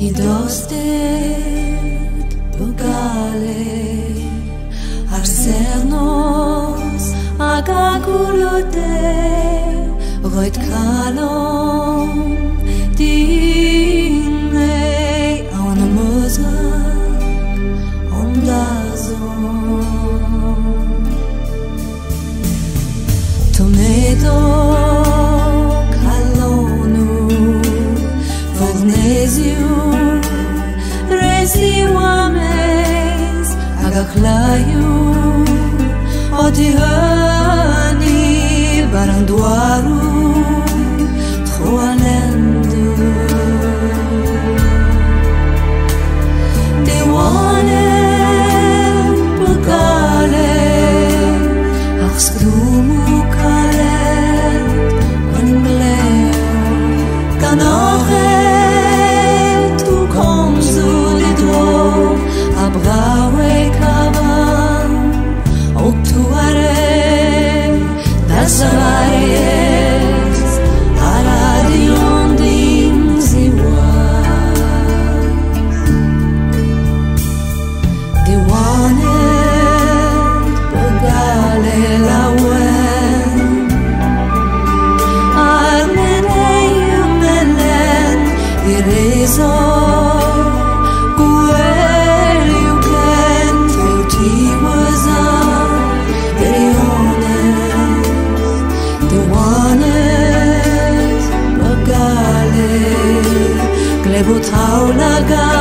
dostet bogale arsernos agagulote roit kalon dinei on a mozak on dazon tomedo kalonu vorneziu resi wames agachlayu odihani baranduaru troalendu de wane bogale achskrumu kalet oningleo kanoche tu komzu lidro abrawe kavan otuare Dazares aradion din ziwa Diwanet bogale lawen Armenei melen irizo Guel yuken Teuti waza Glebot haulaga